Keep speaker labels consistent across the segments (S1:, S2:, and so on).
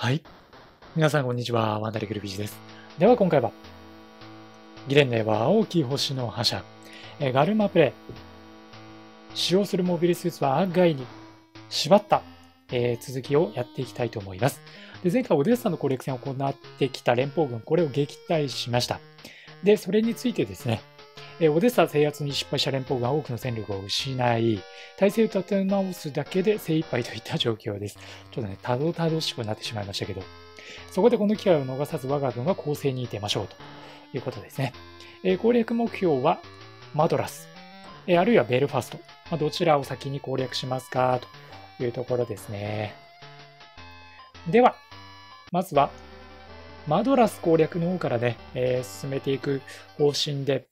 S1: はい。皆さん、こんにちは。ワンダリクルビジです。では、今回は、ギレンネは青き星の覇者、ガルマプレイ。使用するモビルスーツはアッガイに縛った、続きをやっていきたいと思います。で、前回オデッサの攻略戦を行ってきた連邦軍、これを撃退しました。で、それについてですね、オデッサ制圧に失敗した連邦軍は多くの戦力を失い、体制を立て直すだけで精一杯といった状況です。ちょっとね、たどたどしくなってしまいましたけど、そこでこの機会を逃さず我が軍は攻勢に出ましょうということですね。攻略目標はマドラス、あるいはベルファスト、どちらを先に攻略しますかというところですね。では、まずはマドラス攻略の方からね、進めていく方針で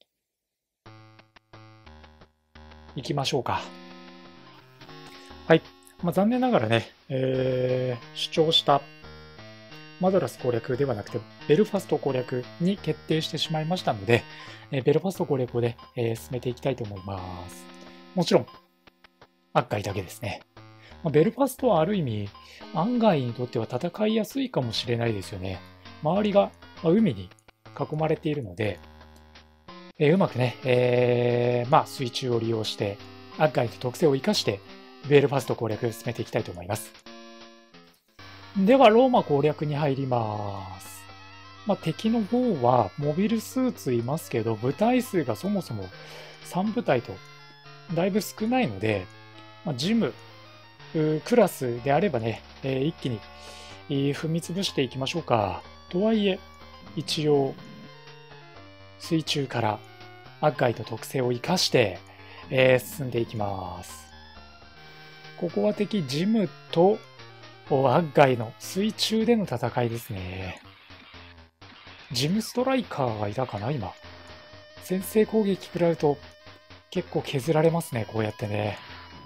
S1: いきましょうか。はい。残念ながらね、主張したマドラス攻略ではなくて、ベルファスト攻略に決定してしまいましたので、ベルファスト攻略をね、進めていきたいと思います。もちろん、アッガイだけですね。ベルファストはある意味、案外にとっては戦いやすいかもしれないですよね。周りが海に囲まれているので、うまくね、水中を利用して、アッガイの特性を生かして、ベルファスト攻略を進めていきたいと思います。では、ローマ攻略に入ります。敵の方は、モビルスーツいますけど、部隊数がそもそも3部隊と、だいぶ少ないので、ジム、クラスであればね、一気に踏み潰していきましょうか。とはいえ、一応、水中からアッガイと特性を生かして、進んでいきます。ここは敵ジムとアッガイの水中での戦いですね。ジムストライカーがいたかな今。先制攻撃食らうと結構削られますね、こうやってね。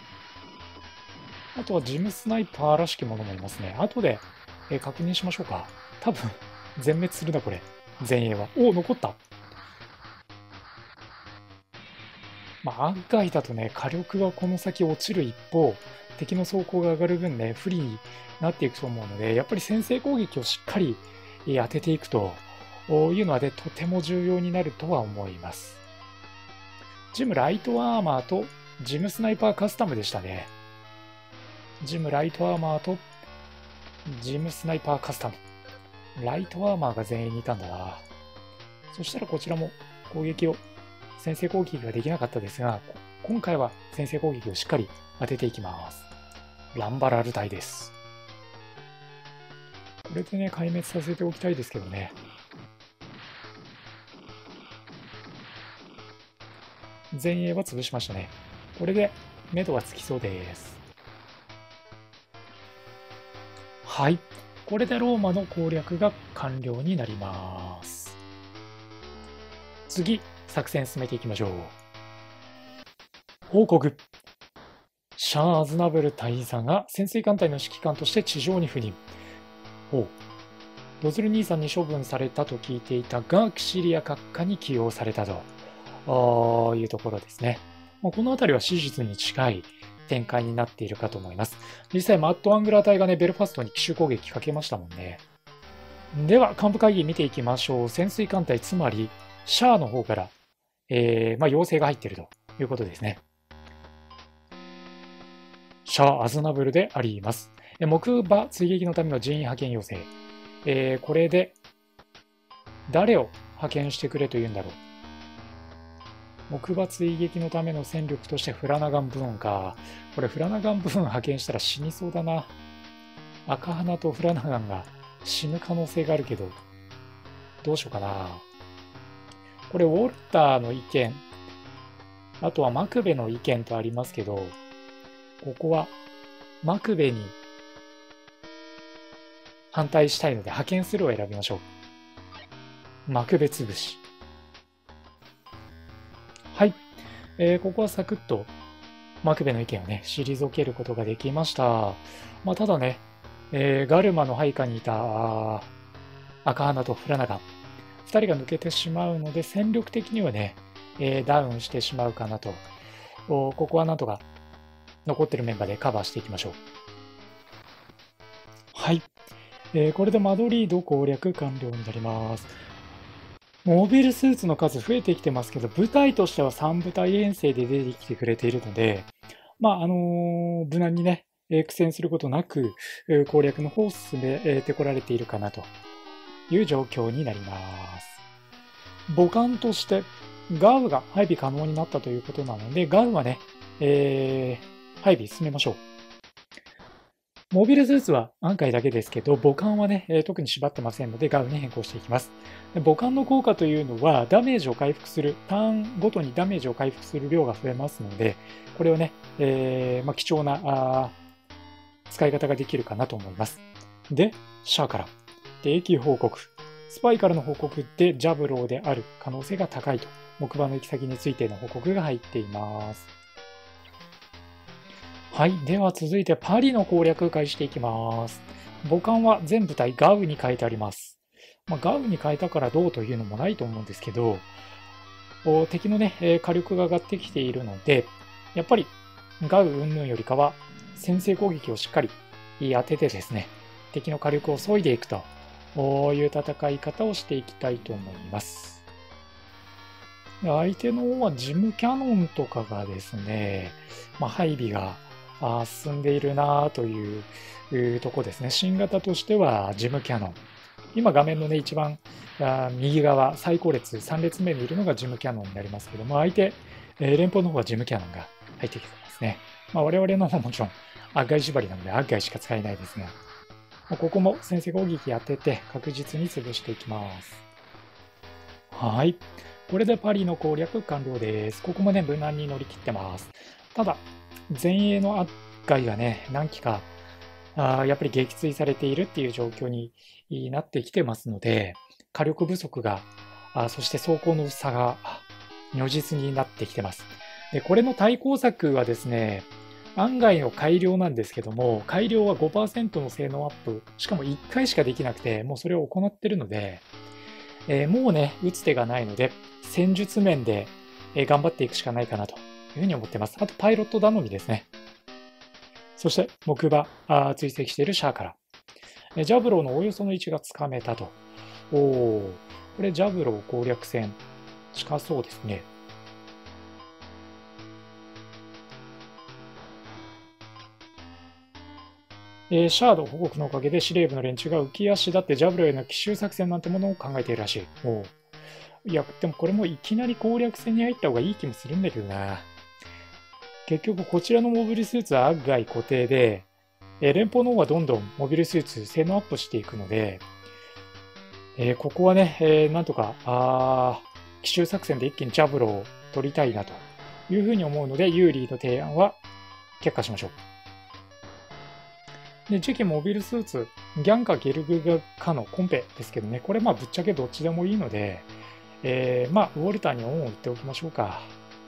S1: あとはジムスナイパーらしきものもいますね。後で、確認しましょうか。多分、全滅するな、これ。前衛は。おお、残った。アッガイだとね、火力はこの先落ちる一方、敵の走行が上がる分ね、不利になっていくと思うので、やっぱり先制攻撃をしっかり当てていくというのはね、とても重要になるとは思います。ジムライトアーマーとジムスナイパーカスタムでしたね。ジムライトアーマーとジムスナイパーカスタム。ライトアーマーが前衛にいたんだな。そしたらこちらも攻撃を先制攻撃ができなかったですが、今回は先制攻撃をしっかり当てていきます。ランバラル隊です。これでね、壊滅させておきたいですけどね。前衛は潰しましたね。これで目処がつきそうです。はい。これでローマの攻略が完了になります。次、作戦進めていきましょう。報告。シャア・アズナブル大佐が潜水艦隊の指揮官として地上に赴任。ロズル兄さんに処分されたと聞いていたが、キシリア閣下に起用されたというところですね。この辺りは史実に近い展開になっているかと思います。実際、マット・アングラー隊がね、ベルファストに奇襲攻撃かけましたもんね。では、幹部会議見ていきましょう。潜水艦隊、つまり、シャアの方から、要請が入っているということですね。シャア・アズナブルであります。木馬追撃のための人員派遣要請。これで、誰を派遣してくれというんだろう。木馬追撃のための戦力としてフラナガン・ブーンか。これフラナガン・ブーン派遣したら死にそうだな。赤花とフラナガンが死ぬ可能性があるけど、どうしようかな。これウォルターの意見、あとはマクベの意見とありますけど、ここはマクベに反対したいので派遣するを選びましょう。マクベ潰し。はい。ここはサクッとマクベの意見をね、退けることができました。ただね、ガルマの配下にいた赤花とフラナガン、2人が抜けてしまうので、戦力的にはね、ダウンしてしまうかなと。ここはなんとか残ってるメンバーでカバーしていきましょう。はい。 これでマドリード攻略完了になります。モビルスーツの数増えてきてますけど、部隊としては3部隊編成で出てきてくれているので、無難にね、苦戦することなく攻略の方を進めてこられているかなという状況になります。母艦としてガウが配備可能になったということなので、ガウはね、配備進めましょう。モビルスーツは案外だけですけど、母艦はね、特に縛ってませんので、ガウに変更していきます。母艦の効果というのは、ダメージを回復する、ターンごとにダメージを回復する量が増えますので、これをね、貴重な使い方ができるかなと思います。で、シャアから、定期報告。スパイからの報告でジャブローである可能性が高いと、木馬の行き先についての報告が入っています。はい。では続いてパリの攻略開始していきます。母艦は全部隊ガウに変えてあります。ガウに変えたからどうというのもないと思うんですけど、敵のね、火力が上がってきているので、やっぱりガウ云々よりかは先制攻撃をしっかり当ててですね、敵の火力を削いでいくという戦い方をしていきたいと思います。相手の方はジムキャノンとかがですね、配備が進んでいるなというとこですね。新型としてはジムキャノン。今画面のね、一番右側、最高列、3列目にいるのがジムキャノンになりますけども、相手、連邦の方はジムキャノンが入ってきてますね。我々の方もちろん、アッガイ縛りなので、アッガイしか使えないですが、ここも先制攻撃当てて確実に潰していきます。はい。これでパリの攻略完了です。ここもね、無難に乗り切ってます。ただ、前衛のアッガイがね、何機か、やっぱり撃墜されているっていう状況になってきてますので、火力不足が、そして走行の差が如実になってきてます。で、これの対抗策はですね、案外の改良なんですけども、改良は 5% の性能アップ、しかも1回しかできなくて、もうそれを行ってるので、もうね、打つ手がないので、戦術面で頑張っていくしかないかなというふうに思ってます。あと、パイロット頼みですね。そして、木馬、追跡しているシャアから。ジャブローのおよその位置がつかめたと。これジャブロー攻略戦。近そうですね。シャード保国のおかげで司令部の連中が浮き足立ってジャブローへの奇襲作戦なんてものを考えているらしい。いや、でもこれもいきなり攻略戦に入った方がいい気もするんだけどな。結局こちらのモビルスーツはアッガイ固定で、連邦の方はどんどんモビルスーツ性能アップしていくので、ここはね、なんとか奇襲作戦で一気にジャブローを取りたいなというふうに思うので、ユーリーの提案は却下しましょう。で、次期モビルスーツ、ギャンかゲルグかのコンペですけどね、これぶっちゃけどっちでもいいので、ウォルターにオンを言っておきましょうか。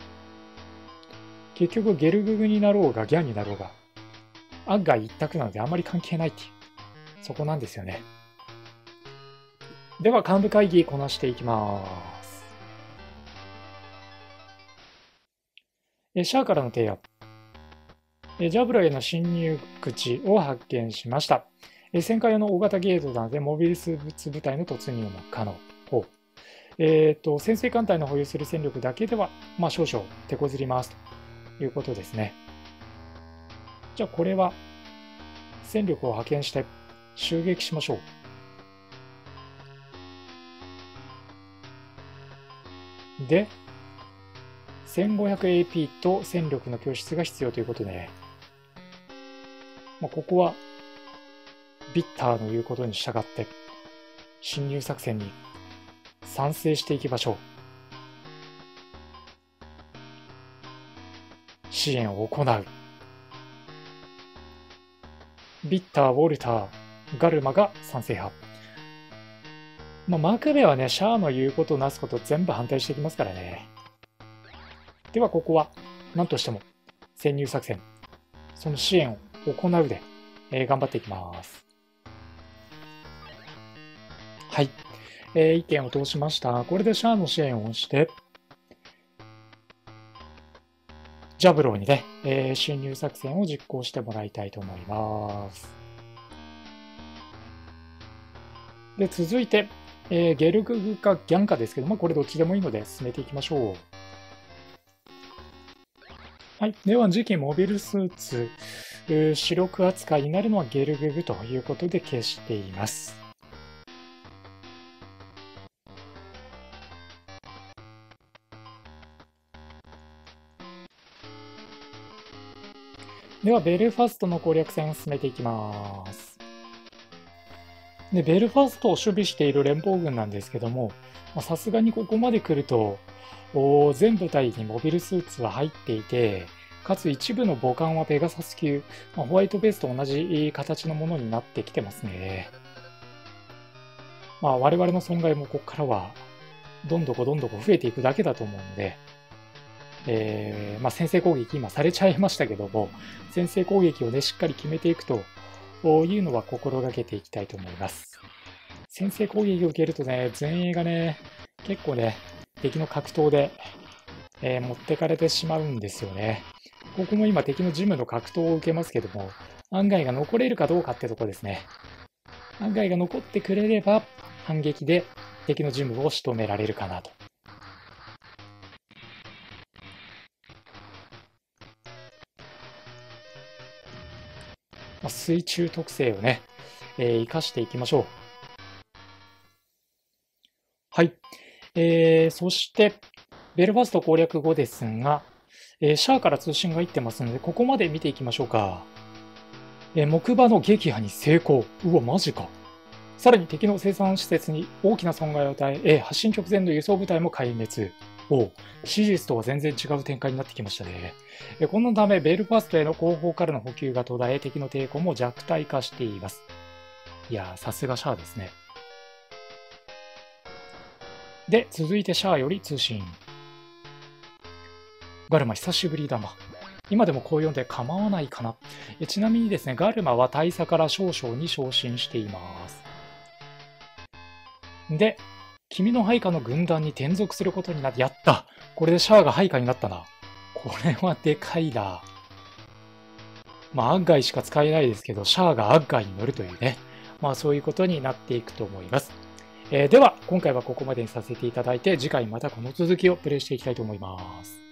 S1: 結局ゲルググになろうがギャンになろうが、アッガイ一択なのであんまり関係ないっていう、そこなんですよね。では幹部会議こなしていきます。シャアからの提案。ジャブロへの侵入口を発見しました。旋回用の大型ゲートなので、モビルスーツ部隊の突入も可能。潜水艦隊の保有する戦力だけでは、少々手こずりますということですね。じゃあこれは戦力を派遣して襲撃しましょう。で、1500AP と戦力の拠出が必要ということで、ここはビッターの言うことに従って侵入作戦に賛成していきましょう。支援を行う。ビッター、ウォルター、ガルマが賛成派。マクベはね、シャアの言うことなすこと全部反対してきますからね。ではここは何としても潜入作戦、その支援を行うで、頑張っていきます。はい。意見を通しました。これでシャアの支援をして、ジャブローにね、侵入作戦を実行してもらいたいと思います。 で、続いて、ゲルググかギャンかですけども、これどっちでもいいので進めていきましょう。はい。では、次期モビルスーツ、主力扱いになるのはゲルググということで消しています。では、ベルファストの攻略戦を進めていきます。で、ベルファストを守備している連邦軍なんですけども、さすがにここまで来ると、全部隊にモビルスーツは入っていて、かつ一部の母艦はペガサス級、ホワイトベースと同じ形のものになってきてますね。我々の損害もここからはどんどこ増えていくだけだと思うので、先制攻撃今されちゃいましたけども、先制攻撃をね、しっかり決めていくというのは心がけていきたいと思います。先制攻撃を受けるとね、前衛がね、結構ね、敵の格闘で、持ってかれてしまうんですよね。ここも今敵のジムの格闘を受けますけども、案外が残れるかどうかってとこですね。案外が残ってくれれば、反撃で敵のジムを仕留められるかなと。水中特性をね、生かしていきましょう。はい。そして、ベルファスト攻略後ですが、シャアから通信が入ってますので、ここまで見ていきましょうか。木馬の撃破に成功。うわ、マジか。さらに敵の生産施設に大きな損害を与え、発進直前の輸送部隊も壊滅。史実とは全然違う展開になってきましたね。このため、ベルファストへの後方からの補給が途絶え、敵の抵抗も弱体化しています。いやー、さすがシャアですね。で、続いてシャアより通信。ガルマ久しぶりだな。今でもこう読んで構わないかな。ちなみにですね、ガルマは大佐から少々に昇進しています。で、君の配下の軍団に転属することになって、やった！これでシャアが配下になったな。これはでかいな。アッガイしか使えないですけど、シャアがアッガイに乗るというね。そういうことになっていくと思います。では、今回はここまでにさせていただいて、次回またこの続きをプレイしていきたいと思います。